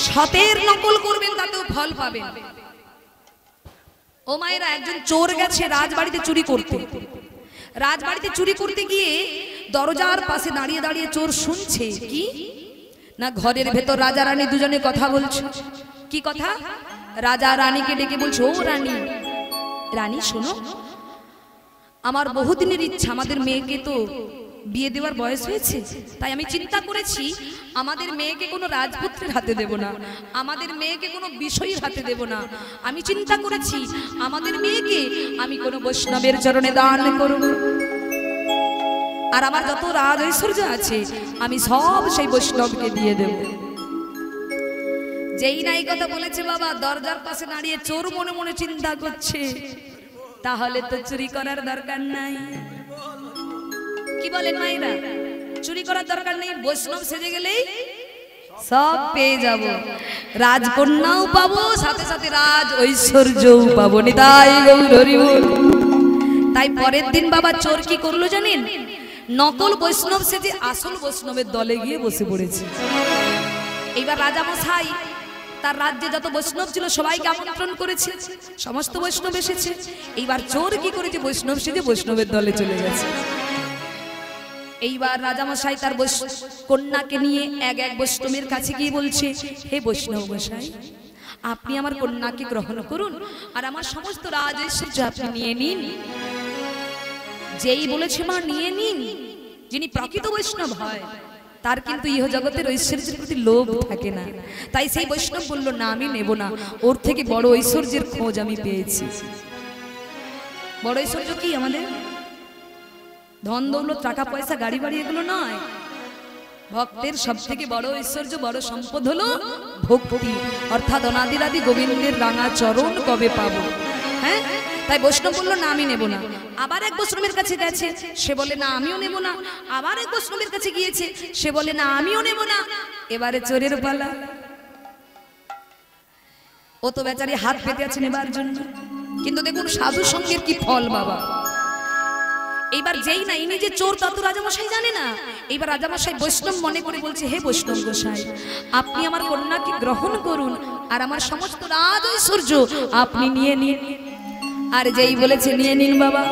সতের নকল করবেন তাতেও ফল পাবেন। ও মায়েরা, একজন চোর গেছে রাজবাড়িতে চুরি করতে। রাজবাড়িতে চুরি করতে গিয়ে দরজার পাশে দাঁড়িয়ে দাঁড়িয়ে চোর শুনছে কি না, ঘরের ভেতর রাজা রানী দুজনে কথা বলছে। কি কথা? রাজা রানীকে ডেকে বলছে, ও রানী, রানী শোনো, আমার বহুদিনের ইচ্ছা, আমাদের মেয়েকে তো বিয়ে দেওয়ার বয়স হয়েছে, তাই আমি চিন্তা করেছি আমাদের মেয়েকে কোনো রাজপুত্রের হাতে দেব না, আমাদের মেয়েকে কোনো বিষয়ের হাতে দেব না। আমি চিন্তা করেছি আমাদের মেয়েকে আমি কোনো বৈষ্ণবের চরণে দান করব, আর আমার যত রাজ ঐশ্বর্য আছে আমি সব সেই বৈষ্ণবকে দিয়ে দেব। যেই না এই কথা বলেছে বাবা, দরজার পাশে দাঁড়িয়ে চোর মনে মনে চিন্তা করছে, তাহলে তো চুরি করার দরকার নাই। কি বলেন মায়েরা? চুরি করার দরকার নেই, বৈষ্ণব সেজে গেলেই সব পেয়ে যাব, রাজকন্যাও পাবো, সাথে সাথে রাজ ঐশ্বর্যও পাবো। নিতাই গৌর হরি বল। তাই পরের দিন বাবা চোর কি করলো জানেন? নকল বৈষ্ণব সেজে আসল বৈষ্ণবের দলে গিয়ে বসে পড়েছে। এইবার রাজামশাই তার রাজ্যে যত বৈষ্ণব ছিল সবাইকে আমন্ত্রণ করেছে, সমস্ত বৈষ্ণব এসেছে। এইবার চোর কি করেছে? বৈষ্ণব সেজে বৈষ্ণবের দলে চলে গেছে। এইবার রাজামশাই তার কন্যাকে নিয়ে এক এক বৈষ্ণবের কাছে গিয়ে বলছে, হে বৈষ্ণব মশাই, আপনি আমার কন্যাকে গ্রহণ করুন, আর আমার সমস্ত রাজ ঐশ্বর্য আপনি নিয়ে নিন। যেই বলেছে মা নিয়ে নিন, যিনি প্রকৃত বৈষ্ণব হয় তার কিন্তু ইহ জগতের ঐশ্বর্যের প্রতি লোভ থাকে না। তাই সেই বৈষ্ণব বলল, না আমি নেব না, ওর থেকে বড় ঐশ্বর্যের খোঁজ আমি পেয়েছি। বড় ঐশ্বর্য কি? আমাদের ধন দৌলত, টাকা পয়সা, গাড়ি বাড়ি এগুলো নয়। ভক্তের সব থেকে বড় ঐশ্বর্য, বড় সম্পদ হলো ভক্তি, অর্থাৎ অনাদিরাদি গোবিন্দের রাঙা চরণ কবে পাবো। হ্যাঁ, তাই বৈষ্ণব বললো, না আমি নেব না। আবার এক বৈষ্ণবের কাছে গেছে, সে বলে, না আমিও নেব না। আবার এক বৈষ্ণবের কাছে গিয়েছে, সে বলে, না আমিও নেব না। এবারে চোরের পালা। ও তো বেচারি হাত পেতে আছে নেবার জন্য, কিন্তু দেখুন সাধু সঙ্গের কি ফল বাবা। এইবার যেই না ইনি যে চোর তা তো রাজামশাই জানে না। এইবার রাজামশাই বৈষ্ণব মনে করে বলছে, হে বৈষ্ণব গোসাই, আপনি আমার কন্যাকে গ্রহণ করুন, আর আমার সমস্ত রাজ ঐশ্বর্য আপনি নিয়ে নিন। আর যেই বলেছে নিয়ে নিন বাবা,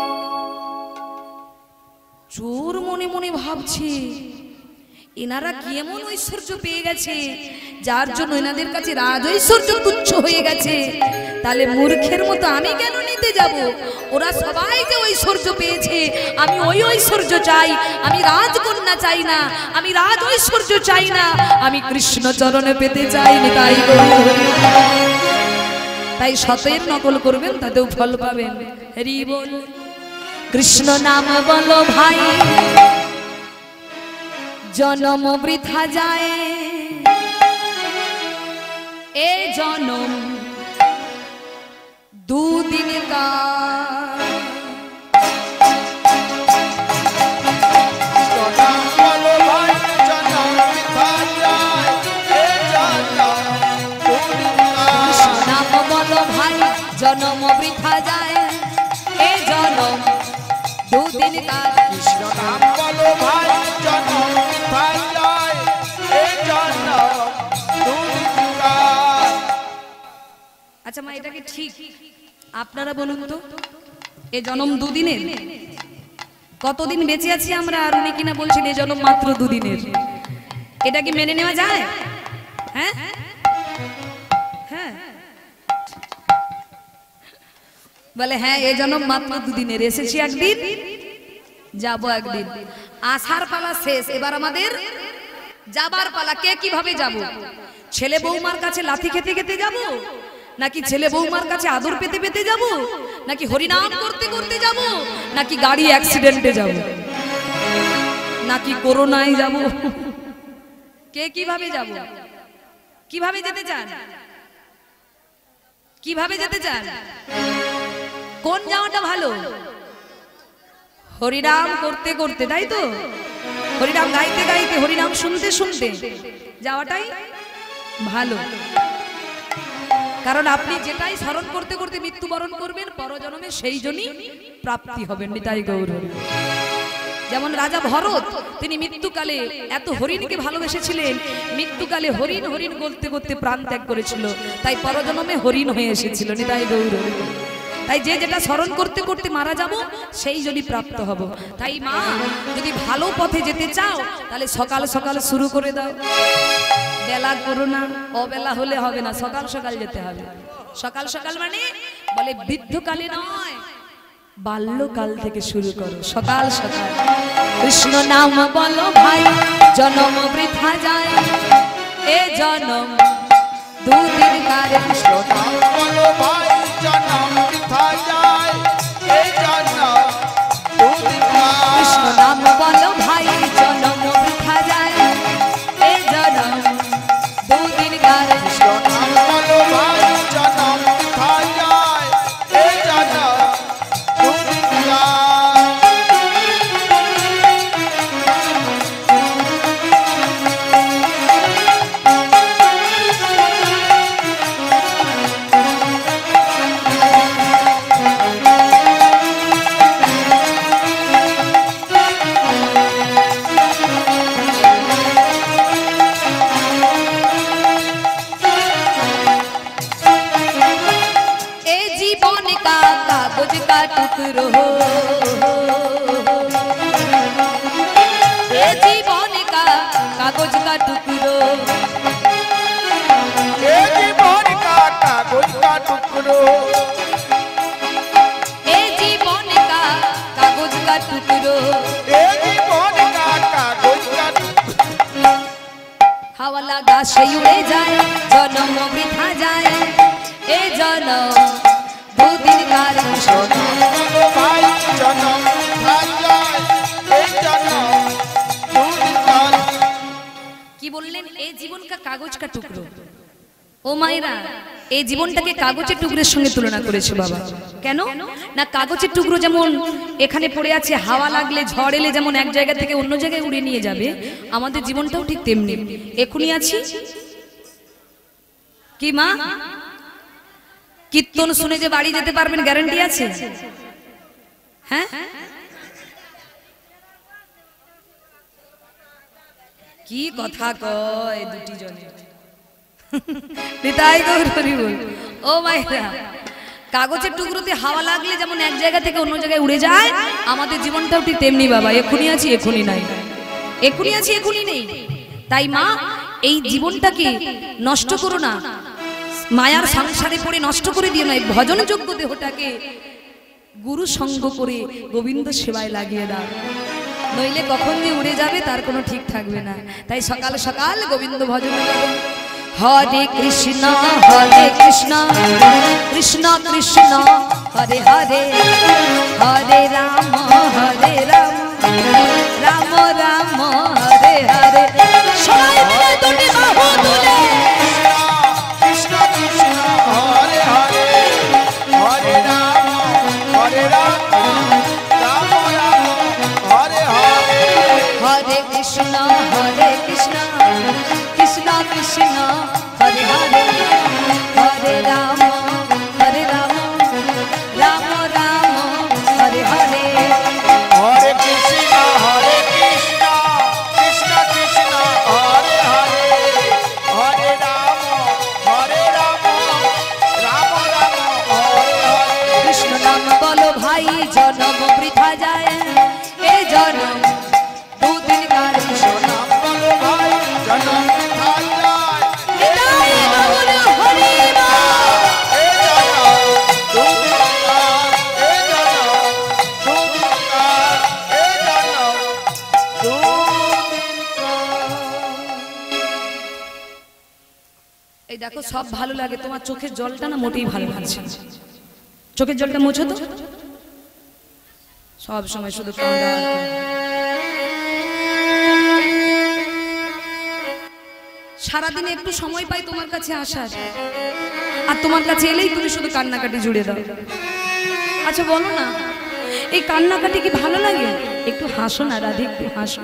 চোর মনে মনে ভাবছে, এনারা কি এমন ঐশ্বর্য পেয়ে গেছে যার জন্য এনাদের কাছে রাজ ঐশ্বর্য তুচ্ছ হয়ে গেছে, তাহলে মূর্খের মতো আমি কেন নিতে যাব? ওরা সবাই যে ঐশ্বর্য পেয়েছে, আমি ওই ঐশ্বর্য চাই। আমি রাজকন্যা চাই না, আমি রাজ ঐশ্বর্য চাই না, আমি কৃষ্ণ চরণে পেতে চাই। তাই তাই সতের নকল করবেন, তাতেও ফল পাবেন। হরি বল। কৃষ্ণ নাম বলো ভাই, জনম বৃথা যায়, এ জনম দুদিন কা। নাম বলো ভাই, জনম বৃথা যায়, এ জনম দুদিন কা। কৃষ্ণ নাম বলো ভাই, জনম বৃথা যায়, এ জনম দুদিন কা। আচ্ছা মা, এটা কি ঠিক? আপনারা বলুন তো, এ জনম দুদিনের? কতদিন বেঁচে আছি আমরা, আর উনি কিনা বলছেন এ জনম মাত্র দুদিনের। এটা কি মেনে নেওয়া যায়? হ্যাঁ হ্যাঁ, বলে হ্যাঁ এ জনম মাত্র দুদিনের, এসেছি একদিন, যাবো একদিন। আসার পালা শেষ, এবার আমাদের যাবার পালা। কে কিভাবে যাব? ছেলে বৌমার কাছে লাথি খেতে খেতে যাব, নাকি ছেলে বৌমার কাছে আদর পেতে পেতে যাব, নাকি হরিনাম করতে করতে যাব, নাকি গাড়ি অ্যাক্সিডেন্টে যাব, নাকি করোনায় যাব? কে কিভাবে যাব? কিভাবে যেতে চান? কিভাবে যেতে চান? কোন যাওয়াটা ভালো? হরিনাম করতে করতে, তাই তো? হরিনাম গাইতে গাইতে, হরিনাম শুনতে শুনতে যাওয়াটাই ভালো। কারণ আপনি যেটাই স্মরণ করতে করতে মৃত্যুবরণ করবেন, পরজন্মে সেই জন্যই প্রাপ্তি হবেন। নিতাই গৌর হরি। যেমন রাজা ভরত, তিনি মৃত্যুকালে এত হরিণকে ভালোবেসেছিলেন, মৃত্যুকালে হরিণ হরিণ করতে করতে প্রাণ ত্যাগ করেছিল, তাই পরজন্মে হরিণ হয়ে এসেছিল। নিতাই গৌর। তাই যে যেটা স্মরণ করতে করতে মারা যাব সেই যদি প্রাপ্ত হব। তাই মা, যদি ভালো পথে যেতে চাও তাহলে সকাল সকাল শুরু করে দাও, বেলা করো না, অবেলা হলে হবে না, সকাল সকাল যেতে হবে। সকাল সকাল মানে বলে বৃদ্ধকালে নয়, বাল্যকাল থেকে শুরু করো, সকাল সকাল। কৃষ্ণ নাম বলো ভাই, জনম বৃথা যায়, এ জনম দুদিন কারে। কৃষ্ণ নাম বলো ভাই, জনম বৃথা যায়, এই জনম দুদিন কার। কৃষ্ণ নাম বলো ভাই, জনম বৃথা যায়, এ জনম দুদিন কারে। কৃষ্ণ নাম বলো ভাই, জনম বৃথা যায়, এই জনম দুদিন কার। कागज का टुकड़ो, ये जीवन का कागज का टुकड़ो, ये जीवन का कागज का टुकड़ो, ये जीवन का कागज का टुकड़ो, ये जीवन का कागज का टुकड़ो। हवा लगा से उड़े जाए, जन्म वृथा जाए, ए जन्म দুদিন কার। কৃষ্ণ নাম বলো ভাই, জনম বৃথা যায়, এই জনম দুদিন কার। কি বললেন? এই জীবন কা কাগজ কা টুকরো। ও মায়েরা, এই জীবনটাকে কাগজের টুকরোর সঙ্গে তুলনা করেছে বাবা। কেন না, কাগজের টুকরো যেমন এখানে পড়ে আছে, হাওয়া লাগলে ঝড় এলে যেমন এক জায়গা থেকে অন্য জায়গায় উড়ে নিয়ে যাবে, আমাদের জীবনটাও ঠিক তেমনি। এখনই আছি কি মা, কীর্তন শুনে যে বাড়ি যেতে পারবেন গ্যারান্টি আছে? হ্যাঁ, কি কথা কয় দুটি জনে। নিতাই গৌর হরি বল। ও মাইরা, কাগজের টুকরোতে হাওয়া লাগলে যেমন এক জায়গা থেকে অন্য জায়গায় উড়ে যায়, আমাদের জীবনটাও ঠিক তেমনি বাবা। এখনই আছি এখনই নাই, এখনই আছি এখনই নেই। তাই মা, এই জীবনটাকে নষ্ট করো না, মায়ার সংসারে পড়ে নষ্ট করে দিও না। ভজন যোগ্য দেহটাকে গুরু সঙ্গ করে গোবিন্দ সেবায় লাগিয়ে দাও, নইলে কখন যে উড়ে যাবে তার কোনো ঠিক থাকবে না। তাই সকাল সকাল গোবিন্দ ভজন করো। হরে কৃষ্ণ কৃষ্ণ কৃষ্ণ হরে হরে, হরে রাম রাম রাম হরে হরে। সবাই মিলে দুটি বাহু তুলে কৃষ্ণ কৃষ্ণ হরে হরে, হরে রাম রাম রাম হরে হরে। হরে কৃষ্ণ কৃষ্ণ কৃষ্ণ হরে হরে, হরে রাম রাম রাম হরে হরে। হরে কৃষ্ণ কৃষ্ণ কৃষ্ণ হরে হরে, হরে রাম রাম রাম হরে হরে। কৃষ্ণ নাম বলো ভাই, জনম বৃথা যায়, এ জনম দুদিন কার। কৃষ্ণ নাম বলো ভাই, জনম বৃথা যায়, নিতাই গৌর হরি বল। এই জনম দুদিন কার, এই জনম দুদিন কার, এই জনম দুদিন কার। এই দেখো, সব ভালো লাগে, তোমার চোখের জলটা না মোটেই ভালো লাগছে না। চোখের জলটা মুছো তো, সব সময় শুধু কাঁদা আর কাঁদা। সারাদিনে একটু সময় পাই তোমার কাছে আসার, আর তোমার কাছে এলেই তুমি শুধু কান্নাকাটি জুড়ে দাও। আচ্ছা বলো না, এই কান্নাকাটি কি ভালো লাগে? একটু হাসো না রাধে, একটু হাসো।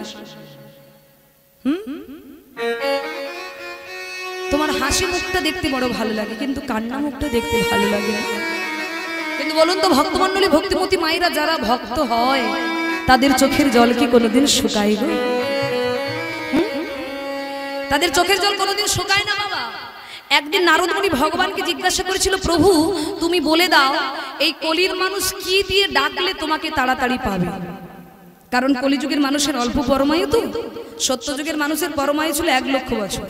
তোমার হাসি মুখটা দেখতে বড় ভালো লাগে, কিন্তু কান্না মুখটা দেখতে ভালো লাগে না। কিন্তু বলুন তো, ভক্তমণ্ডলী ভক্তিমতী মায়েরা যারা ভক্ত হয় তাদের চোখের জল কি কোনোদিন শুকায় গো? তাদের চোখের জল কোনোদিন শুকায় না বাবা। একদিন নারদ মুনি ভগবানকে জিজ্ঞাসা করেছিল, প্রভু তুমি বলে দাও এই কলির মানুষ কি দিয়ে ডাকলে তোমাকে তাড়াতাড়ি পাবে? কারণ কলিযুগের মানুষের অল্প পরমায়ু তো, সত্যযুগের মানুষের পরমায়ু ছিল 1 লক্ষ বছর।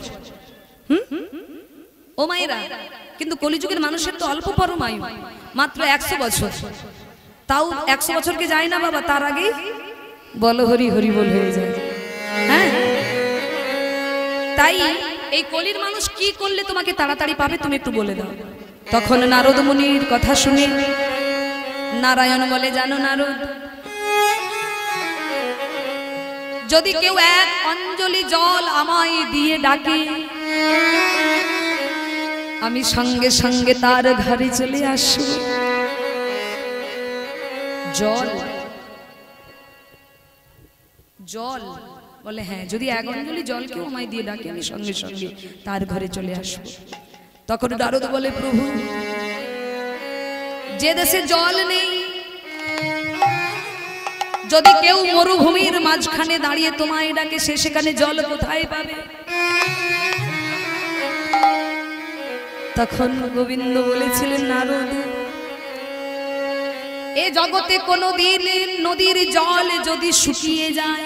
ও মায়েরা, কিন্তু কলিযুগের মানুষের তো অল্প পরমায়ু, মাত্র 100 বছর। তাও 100 বছরকে যায় না বাবা, তার আগে বলো হরি হরি বল হয়ে যায়। হ্যাঁ, তাই এই কলির মানুষ কি করলে তোমাকে তাড়াতাড়ি পাবে তুমি একটু বলে দাও। তখন নারদ মুনির কথা শুনে নারায়ণ বলে, জানো নারদ, যদি কেউ 1 অঞ্জলি জল আমায় দিয়ে ডাকে, আমি সঙ্গে সঙ্গে তার ঘরে চলে আসব। জল জল বলে, হ্যাঁ, যদি 1 অঞ্জলি জল কেউ আমায় দিয়ে ডাকে আমি সঙ্গে সঙ্গে তার ঘরে চলে আসব। তখন নারদ বলে, প্রভু যে দেশে জল নেই, যদি কেউ মরুভূমির মাঝখানে দাঁড়িয়ে তোমায় ডাকে, সে সেখানে জল কোথায় পাবে? তখন গোবিন্দ বলেছিলেন, নারদ, এ জগতে কোনদিন নদীর জল যদি শুকিয়ে যায়,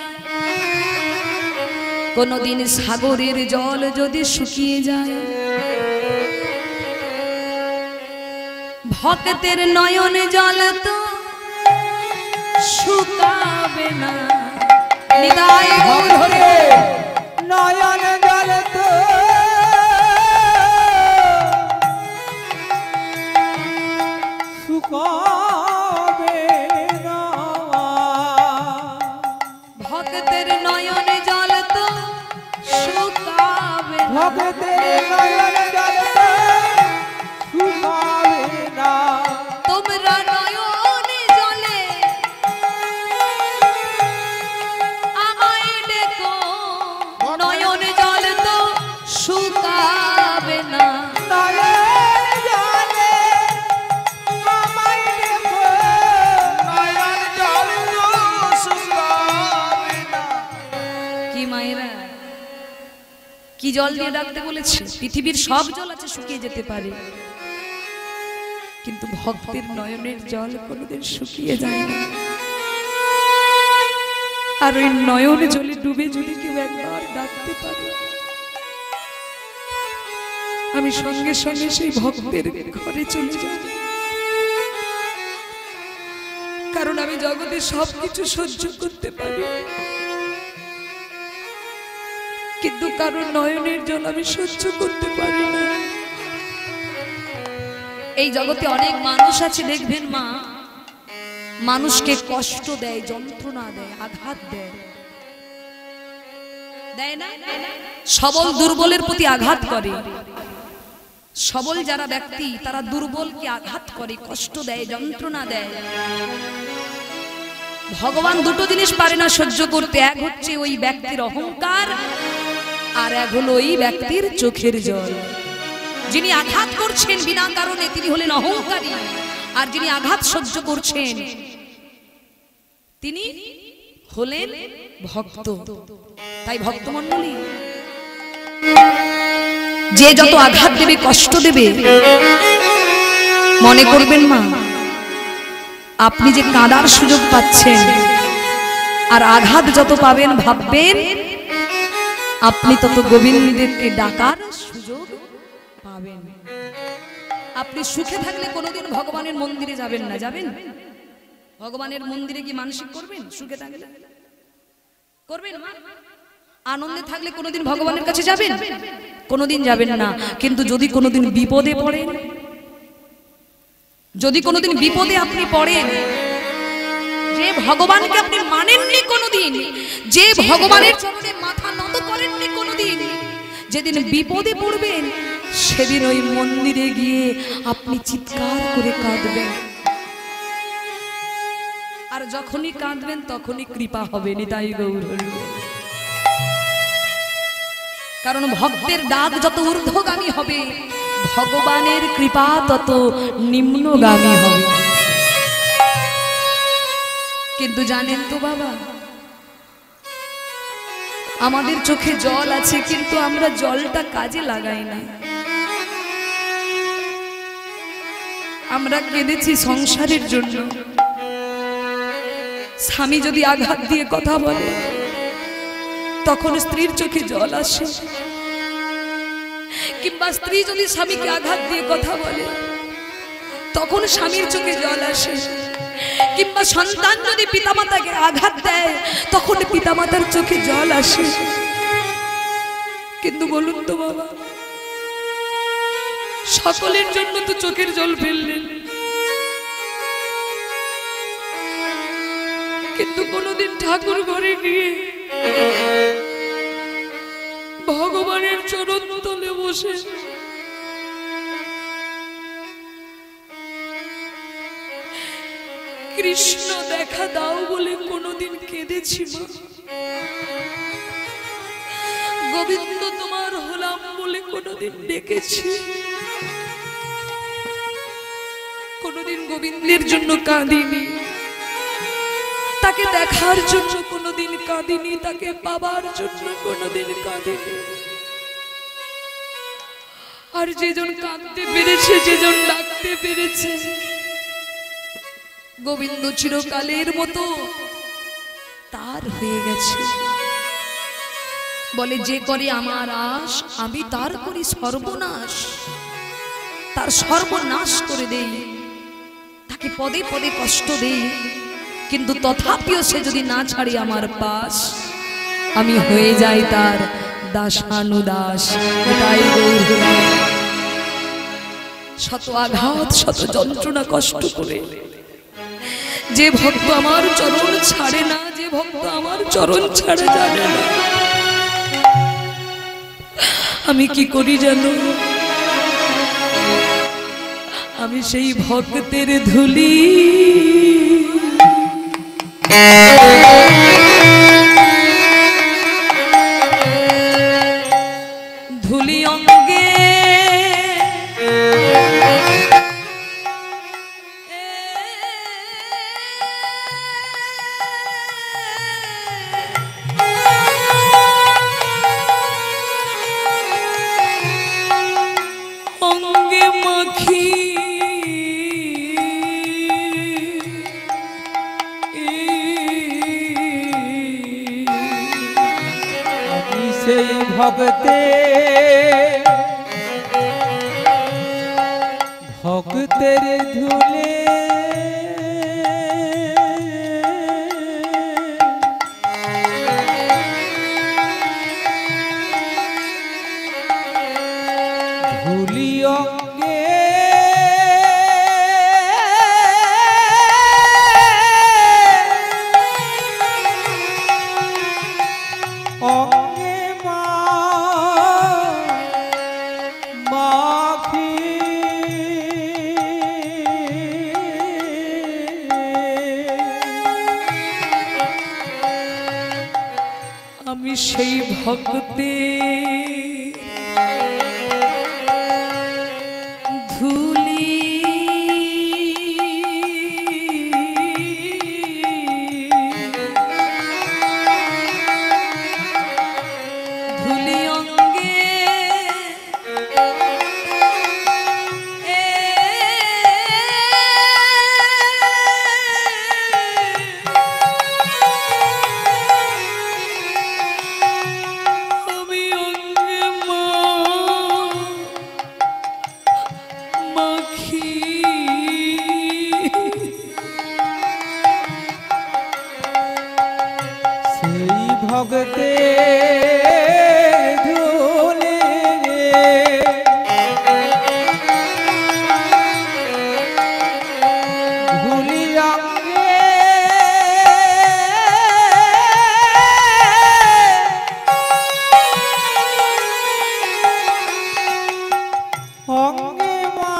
কোনদিন সাগরের জল যদি শুকিয়ে যায়, ভক্তের নয়নে জল তো শুকাবে না। নিতাই গৌর হরি। নয়ন জল তো শুকাবে না, ভক্তের নয়নে জল তো শুকাবে না। ভক্তের নয়ন জল তো শুকাবে না। তোমরা নয়নে জলে আমায় ডেকো, নয়নে জল তো শুকাবে না। নয়ন জলে আমায় দেখো, নয়ন জল তো শুকাবে না। কি মায়েরা, কি জল দিয়ে ডাকতে বলেছে? পৃথিবীর সব জল আছে, শুকিয়ে যেতে পারে, কিন্তু ভক্তের নয়নের জল কোনোদিন শুকিয়ে যায় না। আর ওই নয়ন জলে ডুবে যদি কেউ একবার ডাকতে পারে, আমি সঙ্গে সঙ্গে সেই ভক্তের ঘরে চলে যাব। কারণ আমি জগতে সবকিছু সহ্য করতে পারি, কিন্তু কারণ নয়নের জল আমি সহ্য করতে পারি না। এই জগতে অনেক মানুষ আছে, দেখবেন মা, মানুষকে কষ্ট দেয়, যন্ত্রণা দেয়, আঘাত দেয়, দেয় না? সবল দুর্বলের প্রতি আঘাত করে। সবল যারা ব্যক্তি তারা দুর্বলকে আঘাত করে, কষ্ট দেয়, যন্ত্রণা দেয়। ভগবান দুটো জিনিস পারে না সহ্য করতে, এক হচ্ছে ওই ব্যক্তির অহংকার, আর এক হলো ওই ব্যক্তির চোখের জল। যিনি আঘাত করছেন বিনা কারণে তিনি হলেন অহংকারী, আর যিনি আঘাত সহ্য করছেন তিনি হলেন ভক্ত। তাই ভক্তমণ্ডলী, যে যত আঘাত দেবে, কষ্ট দেবে, মনে করবেন মা, আপনি যে কাঁদার সুযোগ পাচ্ছেন, আর আঘাত যত পাবেন ভাববেন আপনি তত গোবিন্দকে ডাকার সুযোগ পাবেন। আপনি সুখে থাকলে কোনোদিন ভগবানের মন্দিরে যাবেন না, যাবেন? ভগবানের মন্দিরে কি মানসিক করবেন? সুখে থাকলে করবেন মা? আনন্দে থাকলে কোনোদিন ভগবানের কাছে যাবেন? কোনোদিন যাবেন না। কিন্তু যদি কোনোদিন বিপদে পড়েন, যদি কোনোদিন বিপদে আপনি পড়েন, যে ভগবানকে আপনি মানেননি কোনোদিন, যে ভগবানের চরণে মাথা নত করেননি কোনোদিন, যেদিন বিপদে পড়বেন সেদিন ওই মন্দিরে গিয়ে আপনি চিৎকার করে কাঁদবেন। আর যখনই কাঁদবেন তখনই কৃপা হবে। নিতাই গৌর হরি। কারণ ভক্তের ডাক যত ঊর্ধ্বগামী হবে, ভগবানের কৃপা তত নিম্নগামী হবে। কিন্তু জানেন তো বাবা, আমাদের চোখে জল আছে কিন্তু আমরা জলটা কাজে লাগাই না। আমরা কেঁদেছি সংসারের জন্য। স্বামী যদি আঘাত দিয়ে কথা বলে তখন স্ত্রীর চোখে জল আসে, কিংবা স্ত্রী যদি স্বামীকে আঘাত দিয়ে কথা বলে তখন স্বামীর চোখে জল আসে, কিংবা সন্তান যদি পিতামাতাকে আঘাত দেয় তখন পিতামাতার চোখে জল আসে। কিন্তু বলুন তো বাবা, সকলের জন্য তো চোখের জল ফেললেন, কিন্তু কোনদিন ঠাকুর ঘরে গিয়ে ভগবানের চরণ তলে বসে কৃষ্ণ দেখা দাও বলে কোনদিন কেঁদেছি মা? গোবিন্দ তোমার হলাম বলে কোনদিন ডেকেছি? কোনদিন গোবিন্দের জন্য কাঁদিনি, তাকে দেখার জন্য কোনদিন কাঁদিনি, তাকে পাবার জন্য কোনদিন কাঁদিনি। আর যেজন কাঁদতে পেরেছে, যেজন ডাকতে পেরেছে, গোবিন্দ চিরকালের মতো তার হয়ে গেছে। বলে যে করে আমার আশ আমি তার করি সর্বনাশ, তার সর্বনাশ করে দেই, তাকে পদে পদে কষ্ট দেই, কিন্তু তথাপিও সে যদি না ছাড়ে আমার পাশ, আমি হয়ে যাই তার দাসানুদাস। তাই শত আঘাত শত যন্ত্রণা কষ্ট করে যে ভক্ত আমার চরণ ছাড়ে না, যে ভক্ত আমার চরণ ছাড়ে জানে না, আমি কি করি জানো? আমি সেই ভক্তের ধুলি ধুলি অঙ্গে মাখি সেই ভক্তে ভক্তের ধুলে ধুলি অঙ্গে আমি সেই ভক্তে ধুলি ধুলি অঙ্গে ভগতে ধুলে ধুলি অঙ্গে অঙ্গে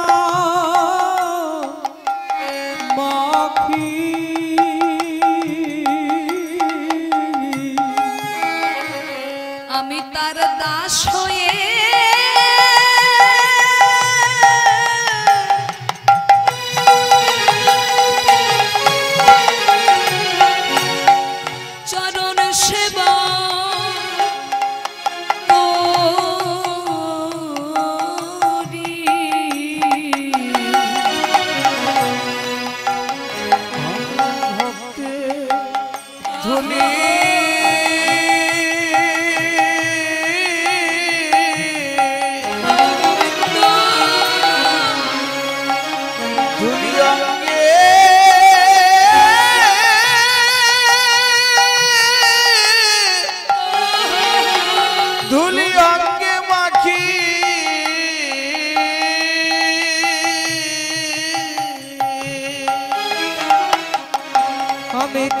মাখি আমি তার দাস হয়ে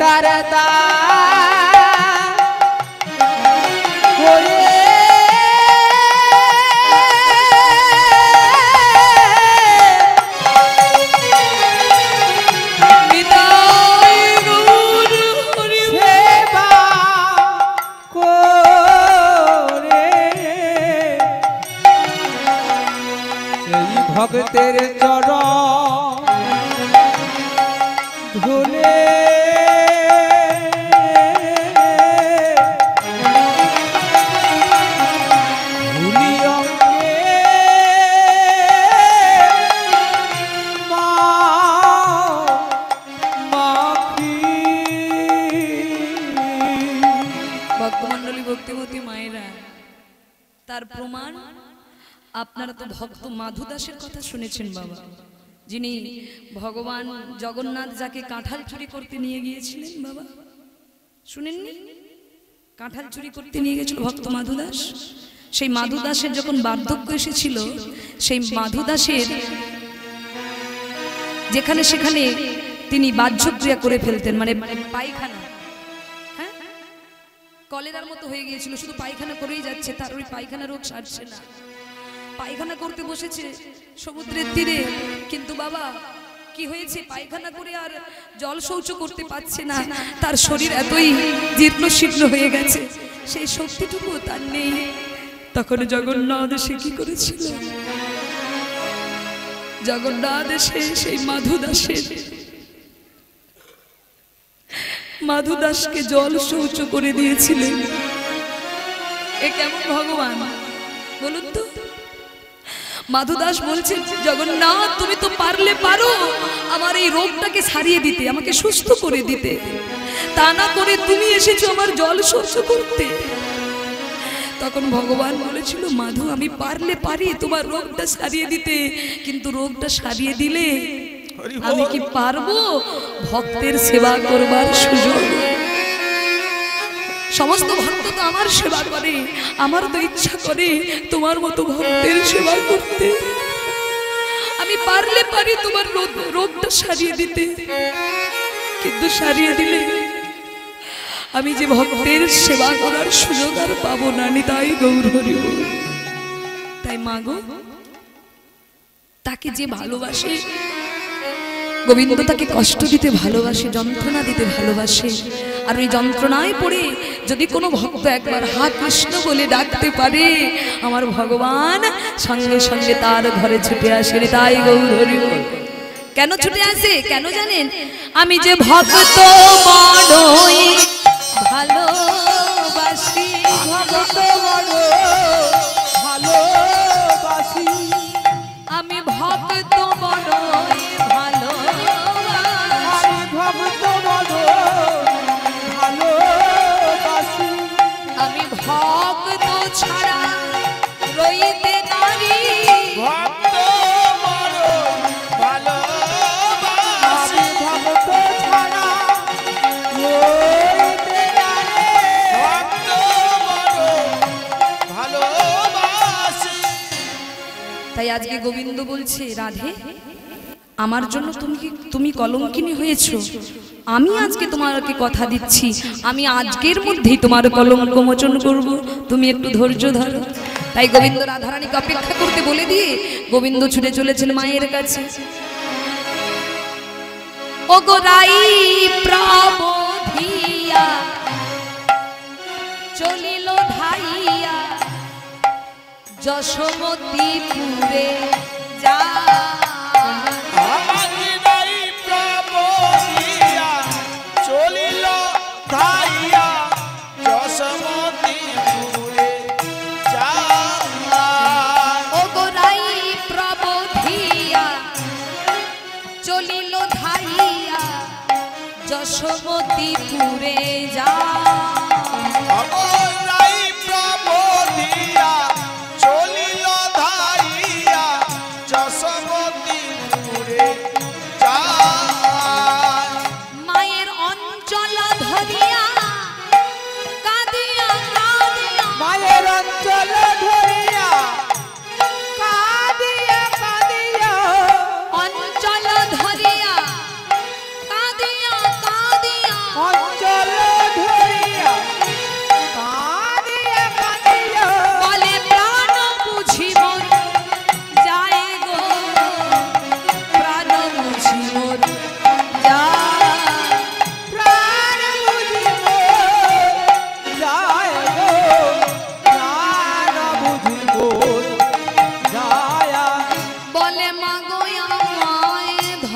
সরকার দা হয়ে ভক্তের চরণ ধুলে ভুলি অঙ্গে মাখি। ভক্তমণ্ডলী, ভক্তিমতী মায়েরা, তার প্রমাণ আপনারা তো ভক্ত মাধু দাসের কথা শুনেছেন বাবা, যিনি ভগবান জগন্নাথ যাকে কাঁঠাল চুরি করতে নিয়ে গিয়েছিলেন বাবা, শুনেননি? কাঁঠাল চুরি করতে নিয়ে গেছিল ভক্ত মাধু দাস। সেই মাধু দাসের যখন বার্ধক্য এসেছিল, সেই মাধু দাসের যেখানে সেখানে তিনি বাহ্যক্রিয়া করে ফেলতেন, মানে পায়খানা, হ্যাঁ, কলেরার মতো হয়ে গিয়েছিল, শুধু পায়খানা করেই যাচ্ছে, তার ওই পায়খানা রোগ সারছে না। পায়খানা করতে বসেছে সমুদ্রের তীরে, কিন্তু বাবা কি হয়েছে, পায়খানা করে আর জল শৌচ করতে পারছে না, তার শরীর এতই জীর্ণ শীর্ণ হয়ে গেছে, সেই শক্তিটুকু তার নেই। তখন জগন্নাথ সে কি করেছিল, জগন্নাথ এসে সেই মাধু দাসকে জল শৌচ করে দিয়েছিলেন। এ কেমন ভগবান বলুন তো? মাধু দাস বলছেন, জগন্নাথ তুমি তো পারলে পারো আমার এই রোগটাকে সারিয়ে দিতে, আমাকে সুস্থ করে দিতে, তা না করে তুমি এসেছো আমার জল শৌচ করতে। তখন ভগবান বলেছিল, মাধু আমি পারলে পারি তোমার রোগটা সারিয়ে দিতে, কিন্তু রোগটা সারিয়ে দিলে আমি কি পারবো ভক্তের সেবা করবার সুযোগ? সমস্ত ভক্ত তো আমার সেবা করে, আমার তো ইচ্ছা করে তোমার মতো ভক্তের সেবা করতে, আমি পারলে পারি তোমার রোগটা সারিয়ে দিতে, কিন্তু সারিয়ে দিলে আমি যে ভক্তের সেবা করার সুযোগ আর পাবো না, নিতাই গৌর হরি বল। তাই মাগো, তাকে যে ভালোবাসে, গোবিন্দ তাকে কষ্ট দিতে ভালোবাসে, যন্ত্রণা দিতে ভালোবাসে, আর ওই যন্ত্রণায় পড়ে যদি কোনো ভক্ত একবার হা কৃষ্ণ বলে ডাকতে পারে, আমার ভগবান সঙ্গে সঙ্গে তার ঘরে ছুটে আসে, তাই গৌর হরি বল। কেন ছুটে আসে কেন জানেন? আমি যে ভক্ত বড়ই ভালোবাসি, ভক্ত বড় ভালোবাসি, আমি ভক্ত বড়ই ভালোবাসি, ভক্ত বড় ভালোবাসি, আমি ভক্ত ছাড়া রইতে নারী, ভক্ত বড় ভালোবাসি, ভক্ত ছাড়া রইতে নারী, ভক্ত বড় ভালোবাসি। তাই আজকে গোবিন্দ বলছে, রাধে আমার জন্য তুমি কলঙ্কিনী হয়েছো, আমি আজকে তোমাকে কথা দিচ্ছি, আমি আজকের মধ্যেই তোমার কলঙ্ক মোচন করব, তুমি একটু ধৈর্য ধরো। তাই গোবিন্দ রাধারানীকে অপেক্ষা করতে বলে দিয়ে গোবিন্দ ছুটে চলেছেন মায়ের কাছে। ও গো রাই প্রবোধিয়া চলিল ধাইয়া যশোমতীপুরে যা, চলিল ধাইয়া যশোমতীপুরে যা, ও গো রাই প্রবোধিয়া চলিল ধাইয়া যশোমতীপুরে যা, রাই প্রবোধিয়া চলিল ধাইয়া যশোমতীপুরে যা, মায়ের অঞ্চল ধরিয়া কাঁদিয়া কাঁদিয়া, মায়ের অঞ্চল ধরিয়া কাঁদিয়া কাঁদিয়া, অঞ্চল ধরিয়া কাঁদিয়া কাঁদিয়া, অঞ্চল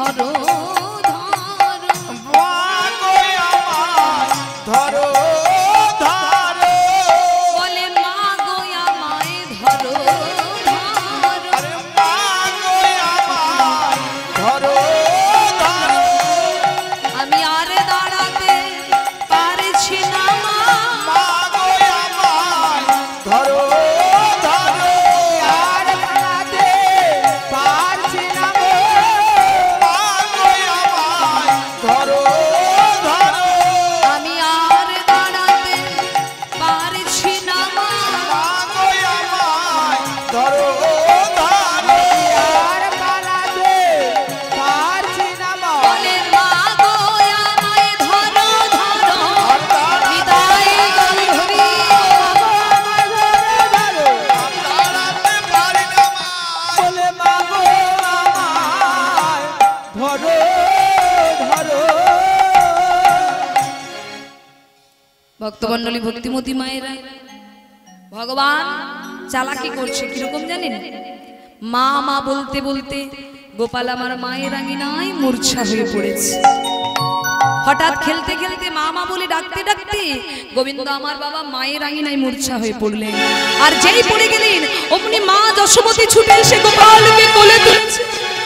ধরো ধরো মা গো আমায় ধরো ধরো বলে মা গো আমায় ধরো ধরো আরে মা গো আমায় ধরো ধরো আমি আর দাঁড়াতে পারছি না মা মা গো আমায় ধরো ধরো আর দাঁড়াতে পারছি না গো মা গো আমায় ধরো ধরো আমি আর দাঁড়াতে পারছি না মা মা গো আমায় ধরো ধরো আর দাঁড়াতে পারছি না মা বলে মা গো আমায় ধরো ধরো আর দাঁড়াতে বিদায় গন্ধর্বী দাঁড়াতে পারি না মা বলে মা গো আমায় ধরো ধরো ভক্তমণ্ডলী ভক্তিমতী মায়েরা ভগবান চালাকি করছে কিরকম জানেন মা মা বলতে বলতে গোপাল আমার মায়ের আঙিনায় মূর্ছা হয়ে পড়েছে হঠাৎ খেলতে খেলতে মা মা বলে ডাকতে ডাকতে গোবিন্দ আমার বাবা মায়ের আঙিনায় মূর্ছা হয়ে পড়লেন আর যেই পড়ে গেলেন অমনি মা যশোমতী ছুটে এসে গোপালকে কোলে তুলেছে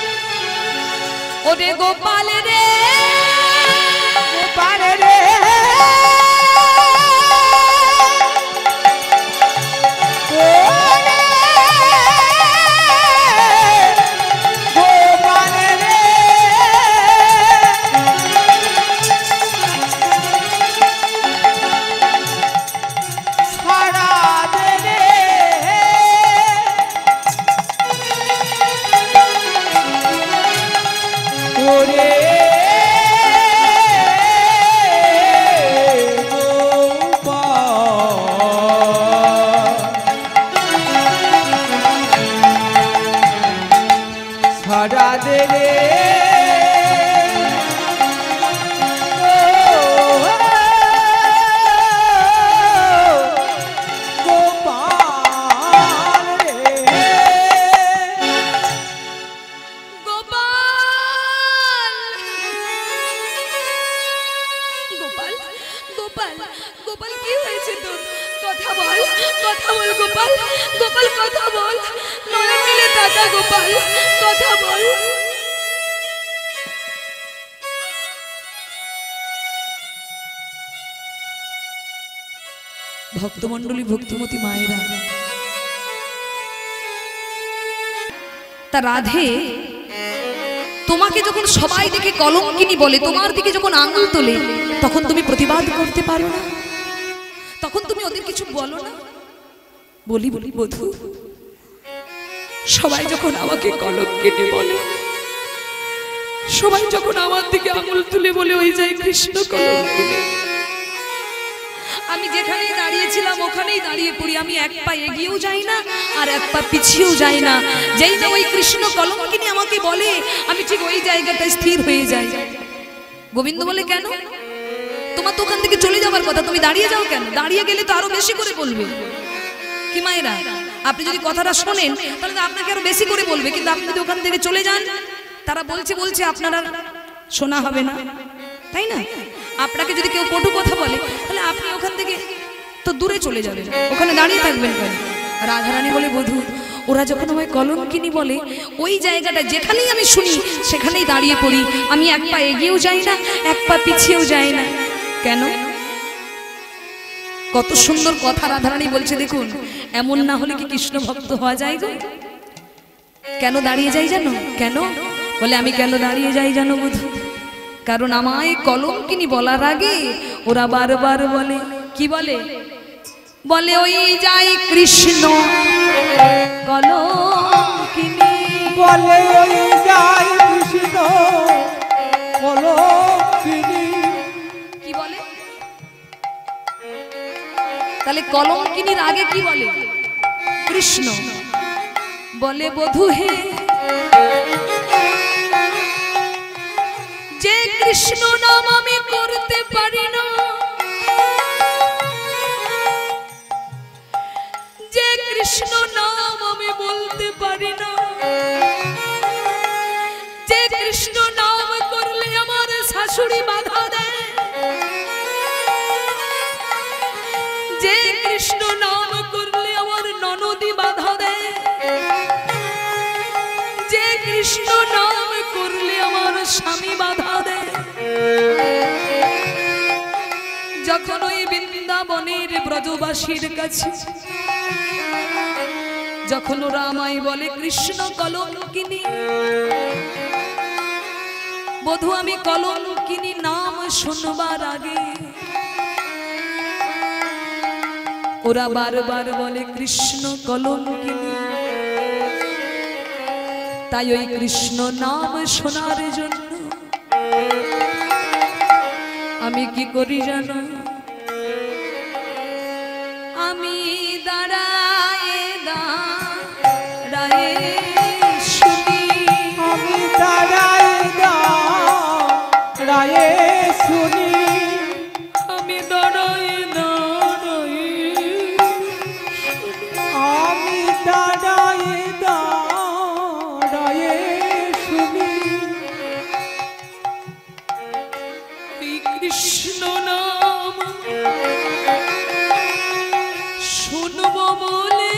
ওরে গোপাল রে পারে রে গোপালে রে সারা দে রে ওরে সারা দে রে গোপাল রে গোপাল গোপাল গোপাল গোপাল কি হয়েছে তোর কথা বল গোপাল গোপাল কথা বল নয়ন মিলে দাদা গোপাল কথা বল ভক্তমণ্ডলী ভক্তিমতী মায়েরা তা রাধে তোমাকে যখন সবাই দেখে কলঙ্কিনী বলে তোমার দিকে যখন আঙুল তোলে তখন তুমি প্রতিবাদ করতে পারো না তখন তুমি ওদের কিছু বলো না বলি বলি বধূ সবাই যখন আমাকে কলঙ্কিনী বলে সবাই যখন আমার দিকে আঙুল তুলে বলে ওই যায় কৃষ্ণ কলঙ্কিনী আমি যেখানেই দাঁড়িয়েছিলাম ওখানেই দাঁড়িয়ে পড়ি আমি এক পা এগিয়েও যাই না আর এক পা পিছিয়েও যাই না যেই যে ওই কৃষ্ণ কলঙ্কিনী আমাকে বলে আমি ঠিক ওই জায়গাটায় স্থির হয়ে যাই গোবিন্দ বলে কেন তোমার তো ওখান থেকে চলে যাবার কথা তুমি দাঁড়িয়ে যাও কেন দাঁড়িয়ে গেলে তো আরো বেশি করে বলবে কি মায়েরা আপনি যদি কথাটা শোনেন তাহলে তো আপনাকে আরো বেশি করে বলবে কিন্তু আপনি যদি ওখান থেকে চলে যান তারা বলছে আপনার আর শোনা হবে না তাই না আপনাকে যদি কেউ কটু কথা বলে তাহলে আপনি ওখান থেকে তো দূরে চলে যাবেন ওখানে দাঁড়িয়ে থাকবেন কেন রাধারানী বলে বধূ ওরা যখন আমায় কলঙ্কিনী বলে ওই জায়গাটা যেখানেই আমি শুনি সেখানেই দাঁড়িয়ে পড়ি আমি এক পা এগিয়েও যাই না এক পা পিছিয়েও যাই না কেন কত সুন্দর কথা রাধারানী বলছে দেখুন এমন না হলে কি কৃষ্ণ ভক্ত হওয়া যায় গো কেন দাঁড়িয়ে যাই জানো কেন বলে আমি কেন দাঁড়িয়ে যাই জানো বধূ কারণ আমায় কলঙ্কিনী বলার আগে ওরা বারবার বলে কি বলে বলে ওই যাই কৃষ্ণ কলঙ্কিনী বলে ওই যায় কৃষ্ণ কলঙ্কিনী কি বলে তাহলে কলঙ্কিনীর আগে কি বলে কৃষ্ণ বলে বধূ হে যে কৃষ্ণ নাম আমি করতে পারি না যে কৃষ্ণ নাম আমি বলতে পারি না যে কৃষ্ণ নাম শাশুড়ি বাধা দেয়, যে কৃষ্ণ নাম করলে আমার ননদি বাধা দেয়, যে কৃষ্ণ নাম করলে আমার স্বামী বাধা দেয়। যখন ওই বৃন্দাবনের ব্রজবাসীর কাছে যখন ওরা আমায় বলে কৃষ্ণ কলঙ্কিনী, বধূ আমি কলঙ্কিনী নাম শুনবার আগে ওরা বারবার বলে কৃষ্ণ কলঙ্কিনী। তাই ওই কৃষ্ণ নাম শোনার জন্য আমি কি করি জানো, আমি দাঁড়ায় দাঁড়ায় শুনি, আমি দাঁড়ায় দাঁড়ায় শুনি, আমি দাঁড়ায় দাঁড়ায়, আমি দাঁড়ায় দাঁড়ায় শুনি। এই কৃষ্ণ নাম শুনবো বলে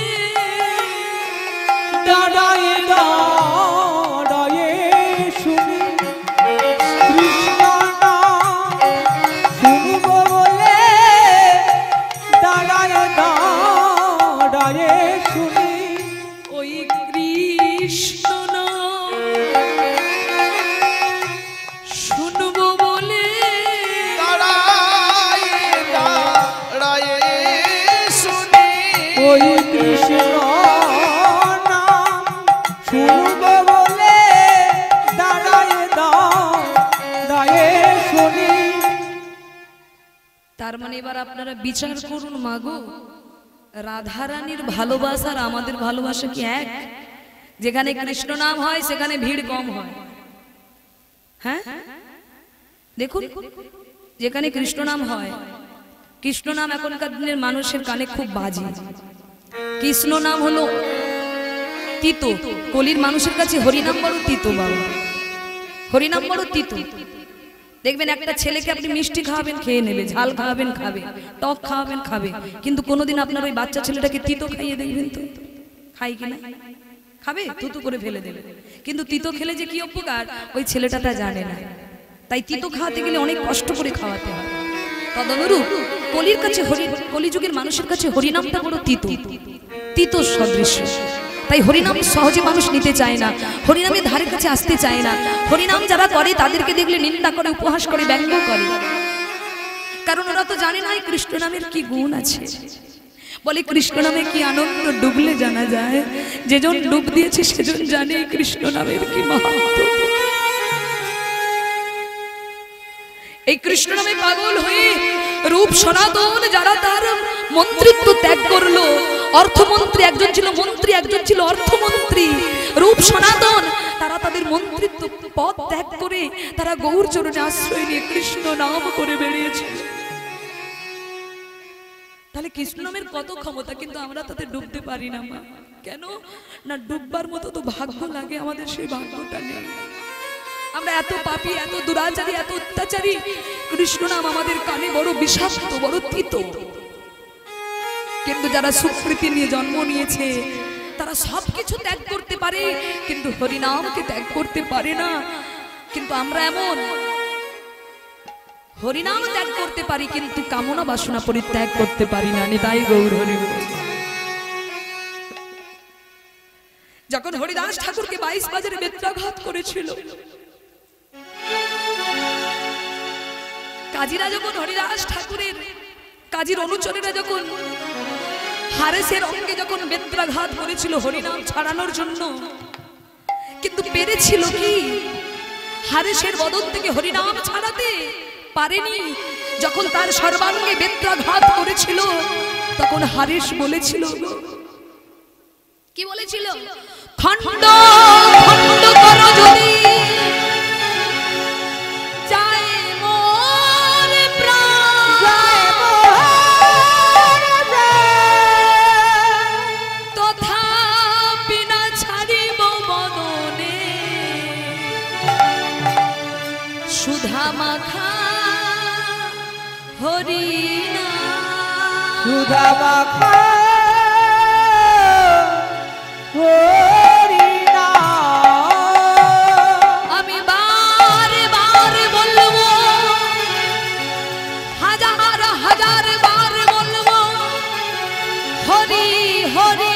দাঁড়ায় দাঁড়ায় শুনি, কৃষ্ণ নাম শুনব বলে দাঁড়ায় দাঁড়ায় শুনি। ওই কৃষ্ণ নাম শুনবো বলে দাঁড়ায় দাঁড়ায় শুনি, ওই কৃষ্ণ নাম শুনব বলে দাঁড়ায় দাঁড়ায় শুনি। তার মানে এবার আপনারা বিচার করুন মাগো, রাধারানীর ভালোবাসা আর আমাদের ভালোবাসা কি এক? যেখানে কৃষ্ণ নাম হয় সেখানে ভিড় কম হয়। হ্যাঁ দেখুন, যেখানে কৃষ্ণ নাম হয়, কৃষ্ণ নাম এখনকার দিনের মানুষের কানে খুব বাজে। কৃষ্ণ নাম হলো তিতো, কলির মানুষের কাছে হরিনাম বড় তিতো। বাবা, হরিনাম বড় তিতো। দেখবেন একটা ছেলেকে আপনি মিষ্টি খাওয়াবেন খেয়ে নেবে, ঝাল খাওয়াবেন খাবে, টক খাওয়াবেন খাবে, কিন্তু কোনোদিন আপনার ওই বাচ্চা ছেলেটাকে তিতো খাইয়ে দেখবেন তো খাই কিনা? খাবে, তুতু করে ফেলে দেবে। কিন্তু তিতো খেলে যে কি উপকার ওই ছেলেটা তা জানে না। তাই তিতো খাওয়াতে গেলে অনেক কষ্ট করে খাওয়াতে হয়। তদনুরূপ কলির কাছে কলিযুগের মানুষের কাছে হরিনামটা বড় তিতো, তিতো সদৃশ্য। তাই হরিনাম সহজে মানুষ নিতে চায় না, হরিনামের ধারে কাছে আসতে চায় না। হরিনাম যারা করে তাদেরকে দেখলে নিন্দা করে, উপহাস করে, ব্যঙ্গ করে, কারণ ওরা তো জানে না এই কৃষ্ণ নামের কি গুণ আছে। বলে কৃষ্ণ নামে কি আনন্দ ডুবলে জানা যায়, যেজন ডুব দিয়েছে সেজন জানে কৃষ্ণ নামের কি মাহাত্ম্য। এই কৃষ্ণ নামে পাগল হয়ে রূপ সনাতন যারা তার মন্ত্রিত্ব ত্যাগ করলো, অর্থমন্ত্রী একজন ছিল, মন্ত্রী একজন ছিল, অর্থমন্ত্রী রূপ সনাতন, তারা তাদের মন্ত্রিত্ব পদ ত্যাগ করে তারা গৌর চরণে আশ্রয় নিয়ে কৃষ্ণ নাম করে বেরিয়েছে। তাহলে কৃষ্ণ নামের কত ক্ষমতা, কিন্তু আমরা তাতে ডুবতে পারি না। মা কেন না, ডুববার মতো তো ভাগ্য লাগে, আমাদের সেই ভাগ্যটা নেই। আমরা এত পাপী, এত দুরাচারী, এত অত্যাচারী, কৃষ্ণ নাম আমাদের কানে বড় বিষাক্ত, বড় তিতো। কিন্তু যারা সুকৃতি নিয়ে জন্ম নিয়েছে তারা সবকিছু ত্যাগ করতে পারে, কিন্তু হরিনামকে ত্যাগ করতে পারে না। কিন্তু আমরা এমন, হরিনাম ত্যাগ করতে পারি কিন্তু কামনা বাসনা পরিত্যাগ করতে পারি না। নিতাই গৌর হরি বল। যখন হরিদাস ঠাকুরকে 22 বাজারে বেত্রাঘাত করেছিল, কাজীরা যখন হরিদাস ঠাকুরের কাজীর অনুচরেরা যখন হারেসের অঙ্গে যখন বেত্রাঘাত করেছিল হরিনাম ছাড়ানোর জন্য, কিন্তু পেরেছিল কি হারেসের বদন থেকে হরিনাম ছাড়াতে পারেনি। যখন তার সর্বাঙ্গে বেত্রাঘাত করেছিল তখন হারেস বলেছিল, কি বলেছিল? খণ্ড খণ্ড করো যদি সুধা মাখা হরিনা সুধা মাখা হরিনা আমি বারে বারে বলবো হাজার হাজার বার বলবো হরি হরি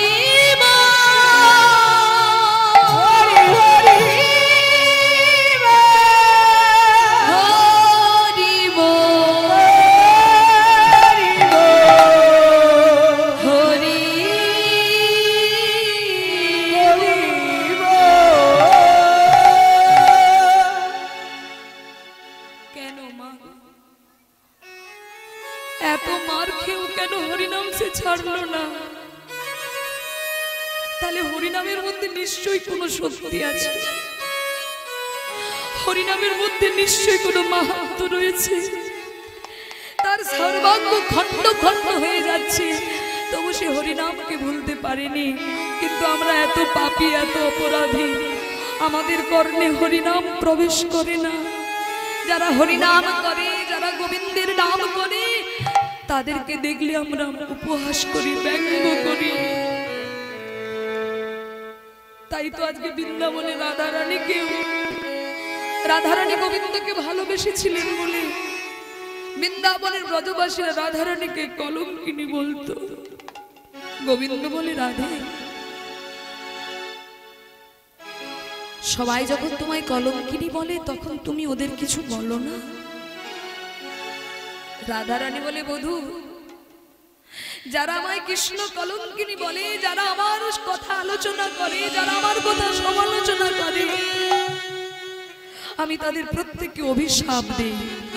এত মার খেয়েও কেন হরিনাম সে ছাড়লো না? তাহলে হরিনামের মধ্যে নিশ্চয়ই কোনো শক্তি আছে, হরিনামের মধ্যে নিশ্চয়ই কোনো মাহাত্ম্য রয়েছে। তার সর্বাঙ্গ খণ্ড খণ্ড হয়ে যাচ্ছে, তবু সে হরিনামকে ভুলতে পারেনি। কিন্তু আমরা এত পাপী, এত অপরাধী, আমাদের কর্ণে হরিনাম প্রবেশ করে না। যারা হরিনাম করে, যারা গোবিন্দের নাম করে, তাদেরকে দেখলে আমরা উপহাস করি, ব্যঙ্গ করি। তাই তো আজকে বৃন্দাবনে রাধারানী গোবিন্দকে ভালোবেসেছিলেন বলে বৃন্দাবনের ব্রজবাসীরা রাধারানীকে কলঙ্কিনী বলতো। গোবিন্দ বলে, রাধে, সবাই যখন তোমায় কলঙ্কিনী বলে তখন তুমি ওদের কিছু বলো না? রাধারানী বলে, বধূ, যারা আমায় কৃষ্ণ কলঙ্কিনী বলে, যারা আমার কথা আলোচনা করে, যারা আমার কথা সমালোচনা করে, আমি তাদের প্রত্যেককে অভিশাপ দেই।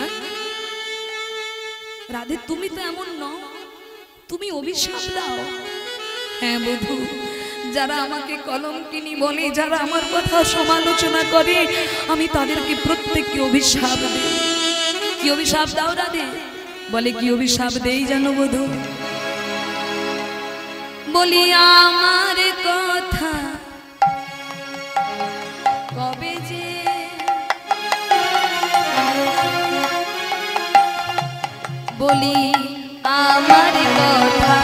রাধে, তুমি তো এমন নও, তুমি অভিশাপ দাও? হ্যাঁ বধূ, যারা আমাকে কলঙ্কিনী বলে, যারা আমার কথা সমালোচনা করে, আমি তাদেরকে প্রত্যেককে অভিশাপ দেই। কি অভিশাপ দাও রাধে? বলে, কি অভিশাপ দেই জানো বধূ? বলি, আমার কথা কবে যে বলি, আমার কথা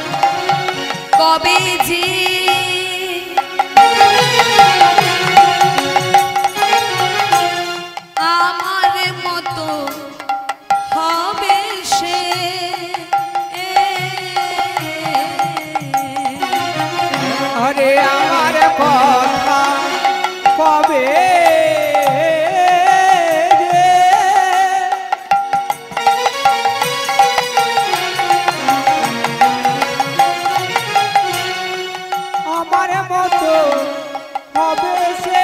কবে যে আমার মতো হবে সে। আরে আমার কথা কবে আমার মতো হবে সে।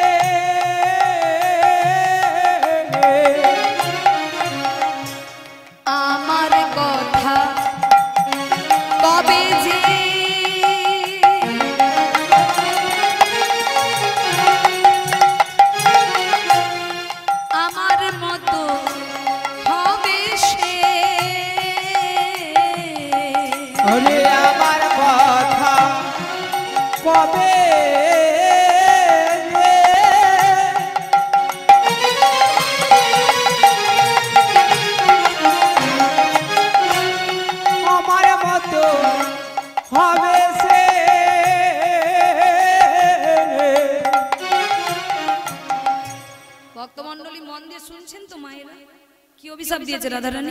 আমার কথা কবে যে আমার মতো হবে সে। আরে আমার কথা কবে আমার মতো হবে সে। ভক্তমণ্ডলী মন দিয়ে শুনছেন তো মায়েরা, কি অভিশাপ দিয়েছে রাধারানী?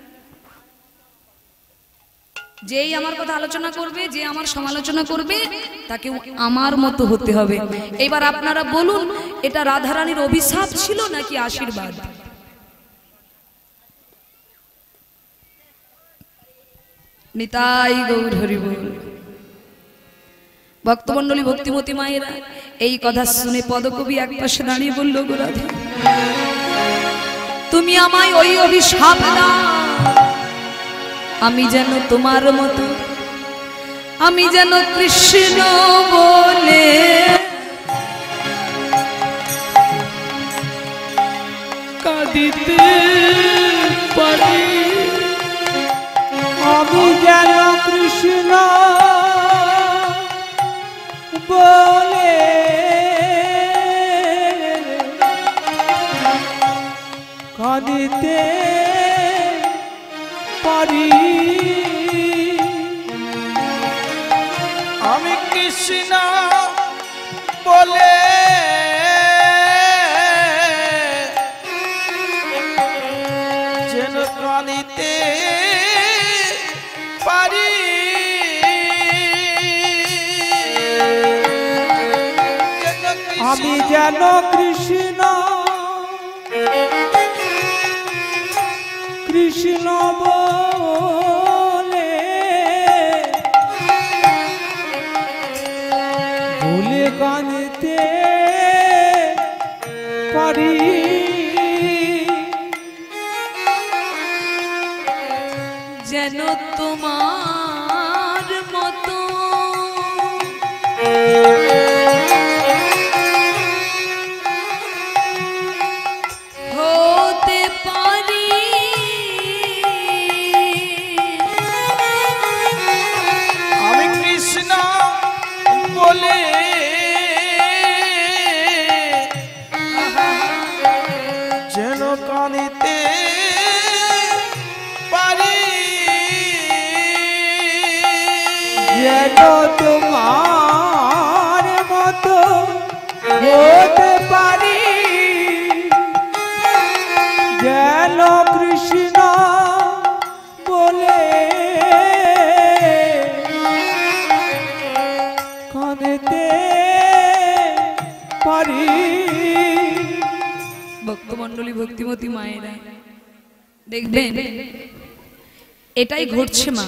যেই আমার কথা আলোচনা করবে, যে আমার সমালোচনা করবে, তাকে আমার মতো হতে হবে। এবার আপনারা বলুন, এটা রাধারানীর অভিশাপ ছিল নাকি আশীর্বাদ? নিতাই গৌর হরি বল। ভক্তমণ্ডলী, ভক্তিমতী মায়েরা, এই কথা শুনে পদকবি একপাশে দাঁড়িয়ে বলল, গো রাধা, তুমি আমায় ওই অভিশাপ দাও, আমি যেন তোমার মতো, আমি যেন কৃষ্ণ বলে কাঁদিতে পারি। আমি যেন কৃষ্ণ বলে কাঁদিতে পারি আমি কৃষ্ণ বলে যেন কাঁদিতে পারি আমি যেন কৃষ্ণ কৃষ্ণ বলে ভুলে কাঁদিতে পারি যেন তোমার মতো হতে পারি আমি কৃষ্ণ বলে যেন কাঁদিতে পারি যেন তোমার মতো হতে পারি যেন কৃষ্ণ বলে কাঁদতে পারি ভক্তমণ্ডলী ভক্তিমতী মায়েরা দেখবেন এটাই ঘটছে মা।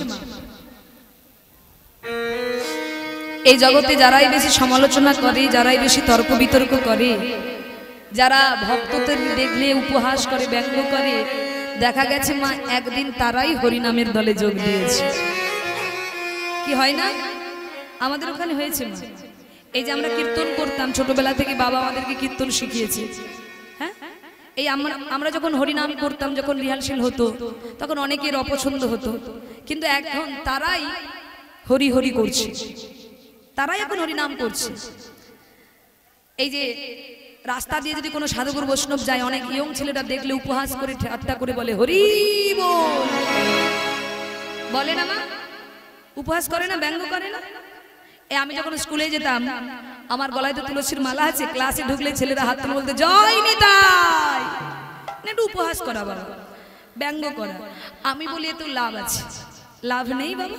এই জগতে যারাই বেশি সমালোচনা করে, যারাই বেশি তর্ক বিতর্ক করে, যারা ভক্তদের দেখলে উপহাস করে, ব্যঙ্গ করে, দেখা গেছে মা একদিন তারাই হরিনামের দলে যোগ দিয়েছে। কি হয় না? আমাদের ওখানে হয়েছে মা। এই যে আমরা কীর্তন করতাম ছোটবেলা থেকে, বাবা আমাদেরকে কীর্তন শিখিয়েছে। হ্যাঁ, এই আমরা যখন হরিনাম করতাম, যখন রিহার্সেল হতো, তখন অনেকের অপছন্দ হতো, কিন্তু এখন তারাই হরি হরি করছে, তারাই এখন হরিনাম করছে। এই যে রাস্তা দিয়ে যদি কোনো সাধুগুরু বৈষ্ণব যায়, অনেক ইয়ং ছেলেটা দেখলে উপহাস করে ঠাট্টা করে বলে হরি বল, বলে না মা? উপহাস করে না, ব্যঙ্গ করে না? আমি যখন স্কুলে যেতাম, আমার গলায় তো তুলসীর মালা আছে, ক্লাসে ঢুকলে ছেলেরা হাত তুলে বলতে জয় নিতাই, একটু উপহাস করা বাবা, ব্যঙ্গ করা। আমি বলি এত লাভ আছে? লাভ নেই বাবা।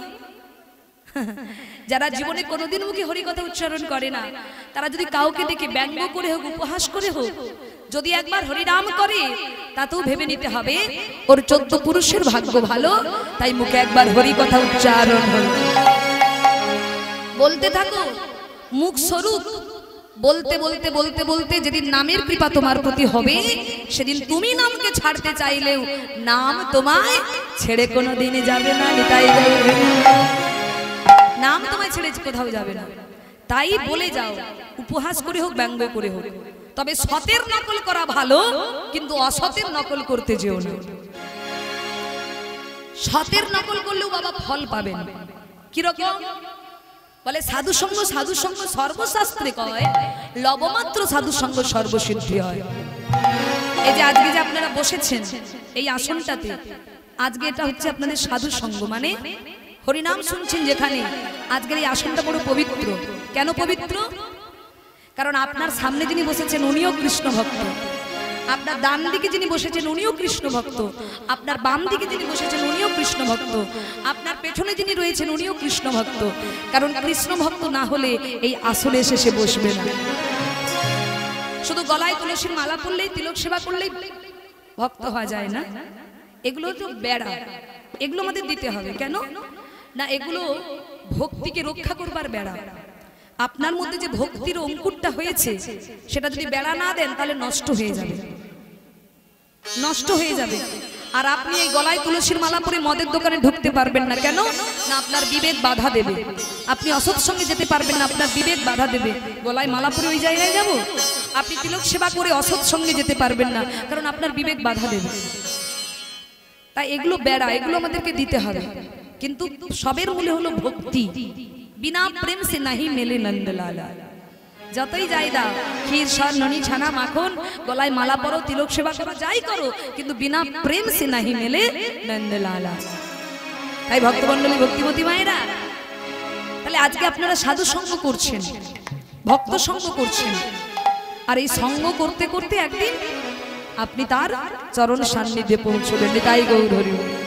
যারা জীবনে কোনোদিন মুখে হরি কথা উচ্চারণ করে না, তারা যদি কাউকে দেখে ব্যঙ্গ করে হোক, উপহাস করে হোক, যদি একবার হরিনাম করে, তাতেও ভেবে নিতে হবে ওর 14 পুরুষের ভাগ্য ভালো, তাই মুখে একবার হরি কথা উচ্চারণ হল। বলতে থাকো, মুখ স্বরূপ বলতে বলতে বলতে বলতে যেদিন নামের কৃপা তোমার প্রতি হবে, সেদিন তুমি নামকে ছাড়তে চাইলেও নাম তোমায় ছেড়ে কোনোদিনই যাবে না। নিতাই নাম তোমায় ছেড়ে কোথাও যাবে না। তাই বলে যাও, উপহাস করে হোক, ব্যঙ্গ করে হোক, তবে সতের নকল করা ভালো, কিন্তু অসতের নকল করতে যেও না। সতের নকল করলেও বাবা ফল পাবেন। কিরকম? বলে সাধু সঙ্গ সর্বশাস্ত্রে কয়, লবমাত্র সাধু সঙ্গ সর্বসিদ্ধি হয়। এই যে আজকে যে আপনারা বসেছেন এই আসনটাতে, আজকে এটা হচ্ছে আপনাদের সাধু সঙ্গ, মানে হরিনাম শুনছেন যেখানে, আজকের এই আসনটা বড় পবিত্র। কেন পবিত্র? কারণ আপনার সামনে যিনি বসেছেন উনিও কৃষ্ণ ভক্ত, আপনার ডান দিকে যিনি বসেছেন উনিও কৃষ্ণ ভক্ত, আপনার বাম দিকে যিনি বসেছেন উনিও কৃষ্ণ ভক্ত, আপনার পেছনে যিনি রয়েছেন উনিও কৃষ্ণ ভক্ত। কারণ কৃষ্ণ ভক্ত না হলে এই আসলে এসে সে বসবে না। শুধু গলায় তুলসীর মালা পরলেই, তিলক সেবা করলেই ভক্ত হওয়া যায় না। এগুলো তো বেড়া, এগুলো আমাদের দিতে হবে। কেন না? এগুলো ভক্তিকে রক্ষা করবার বেড়া। আপনার মধ্যে যে ভক্তির অঙ্কুরটা হয়েছে, সেটা যদি বেড়া না দেন, তাহলে নষ্ট হয়ে যাবে, নষ্ট হয়ে যাবে। আর আপনি এই গলায় তুলসীর মালা পরে মদের দোকানে ঢুকতে পারবেন না। কেন না? আপনার বিবেক বাধা দেবে। আপনি অসৎ সঙ্গে যেতে পারবেন না, আপনার বিবেক বাধা দেবে। গলায় মালা পরে ওই জায়গায় যাব? আপনি তিলক সেবা করে অসৎ সঙ্গে যেতে পারবেন না, কারণ আপনার বিবেক বাধা দেবে। তাই এগুলো বেড়া, এগুলো আমাদেরকে দিতে হবে। কিন্তু সবের মূলে হলো ভক্তি। বিনা প্রেম সে নাহি মেলে নন্দলালা। যতই যাই দাও, ক্ষীর সর ননি ছানা মাখন, গলায় মালা পরো, তিলক সেবা করো, যাই করো, কিন্তু বিনা প্রেম সে নাহি মেলে নন্দলালা। তাই ভক্তমণ্ডলী, ভক্তিমতী মায়েরা, তাহলে আজকে আপনারা সাধু সঙ্গ করছেন, ভক্ত সঙ্গ করছেন, আর এই সঙ্গ করতে করতে একদিন আপনি তার চরণ সান্নিধ্যে পৌঁছবেন। তাই গৌর হরি।